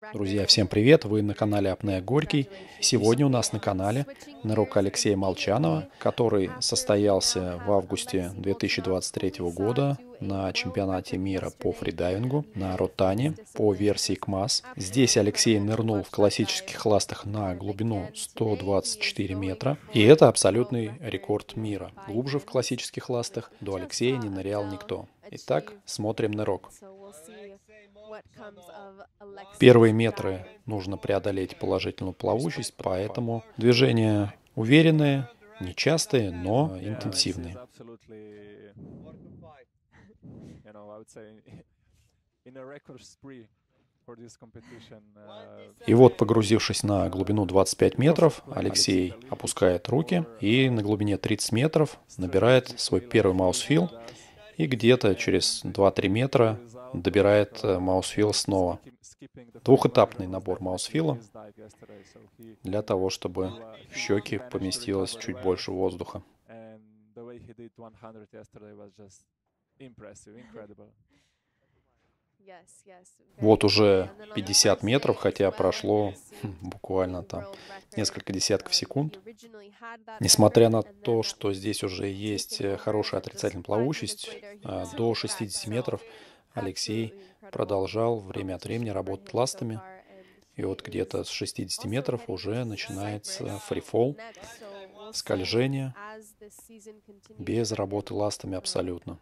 Друзья, всем привет! Вы на канале Апнея Горький. Сегодня у нас на канале нырок Алексея Молчанова, который состоялся в августе 2023 года на чемпионате мира по фридайвингу на Ротане по версии КМАС. Здесь Алексей нырнул в классических ластах на глубину 124 метра. И это абсолютный рекорд мира. Глубже в классических ластах до Алексея не нырял никто. Итак, смотрим нырок. Первые метры нужно преодолеть положительную плавучесть, поэтому движения уверенные, нечастые, но интенсивные. И вот, погрузившись на глубину 25 метров, Алексей опускает руки и на глубине 30 метров набирает свой первый маусфил и где-то через 2-3 метра добирает маусфил снова. Двухэтапный набор маусфила для того, чтобы в щеки поместилось чуть больше воздуха. Вот уже 50 метров, хотя прошло буквально там несколько десятков секунд. Несмотря на то, что здесь уже есть хорошая отрицательная плавучесть, до 60 метров Алексей продолжал время от времени работать ластами. И вот где-то с 60 метров уже начинается фрифол, скольжение, без работы ластами абсолютно.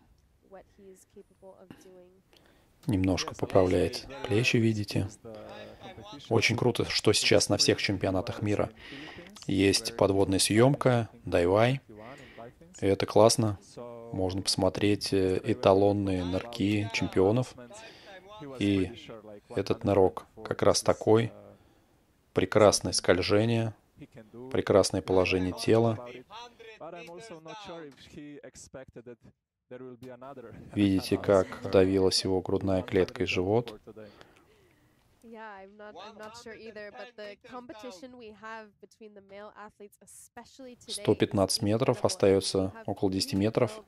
Немножко поправляет плечи, видите. Очень круто, что сейчас на всех чемпионатах мира есть подводная съемка, дайвай. И это классно. Можно посмотреть эталонные нырки чемпионов. И этот нырок как раз такой. Прекрасное скольжение, прекрасное положение тела. Видите, как давилась его грудная клетка и живот. 115 метров, остается около 10 метров.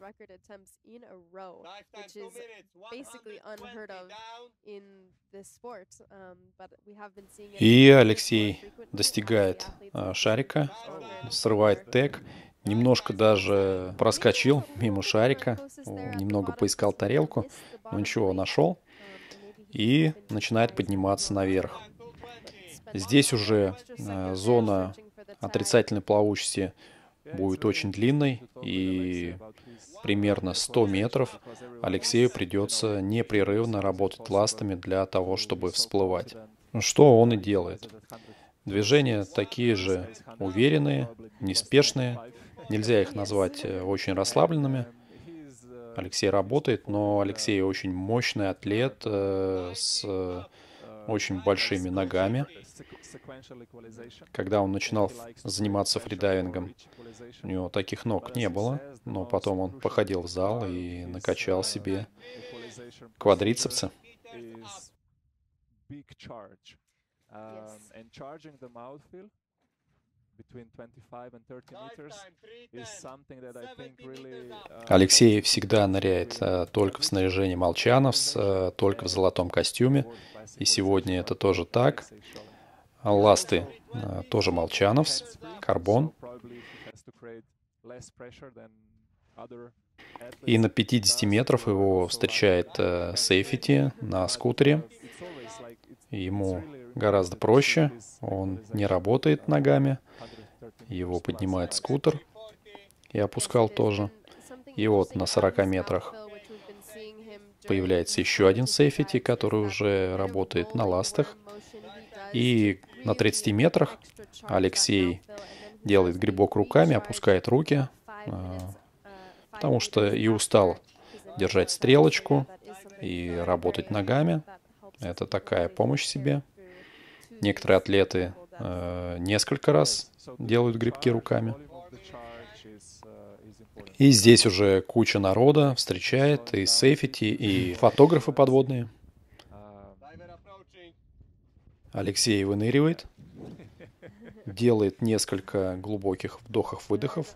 И Алексей достигает шарика, срывает тег. Немножко даже проскочил мимо шарика, немного поискал тарелку, но ничего, нашел и начинает подниматься наверх. Здесь уже зона отрицательной плавучести будет очень длинной, и примерно 100 метров Алексею придется непрерывно работать ластами для того, чтобы всплывать. Что он и делает. Движения такие же уверенные, неспешные. Нельзя их назвать очень расслабленными. Алексей работает, но Алексей очень мощный атлет с очень большими ногами. Когда он начинал заниматься фридайвингом, у него таких ног не было, но потом он походил в зал и накачал себе квадрицепсы. Алексей всегда ныряет только в снаряжении Молчановс, только в золотом костюме. И сегодня это тоже так. Ласты тоже Молчановс, карбон. И на 50 метров его встречает Сейфити на скутере. Ему гораздо проще, он не работает ногами. Его поднимает скутер и опускал тоже. И вот на 40 метрах появляется еще один сейфити, который уже работает на ластах. И на 30 метрах Алексей делает грибок руками, опускает руки, потому что и устал держать стрелочку и работать ногами. Это такая помощь себе. Некоторые атлеты несколько раз делают грибки руками. И здесь уже куча народа встречает и сейфити, и фотографы подводные. Алексей выныривает, делает несколько глубоких вдохов-выдохов,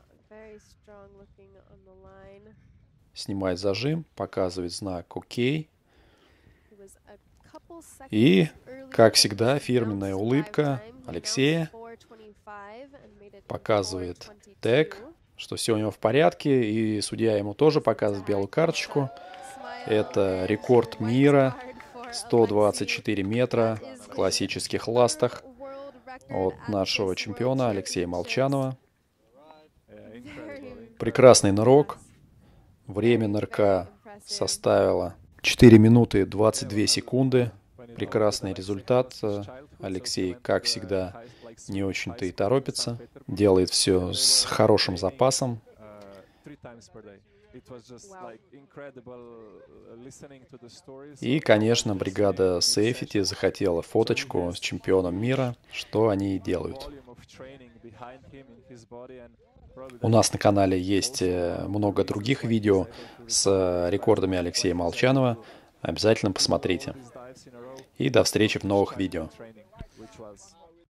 снимает зажим, показывает знак «Ок». И Как всегда, фирменная улыбка Алексея показывает тег, что все у него в порядке, и судья ему тоже показывает белую карточку. Это рекорд мира, 124 метра в классических ластах от нашего чемпиона Алексея Молчанова. Прекрасный нырок. Время нырка составило 4 минуты 22 секунды. Прекрасный результат. Алексей, как всегда, не очень-то и торопится. Делает все с хорошим запасом. И, конечно, бригада Safety захотела фоточку с чемпионом мира, что они и делают. У нас на канале есть много других видео с рекордами Алексея Молчанова. Обязательно посмотрите. И до встречи в новых видео.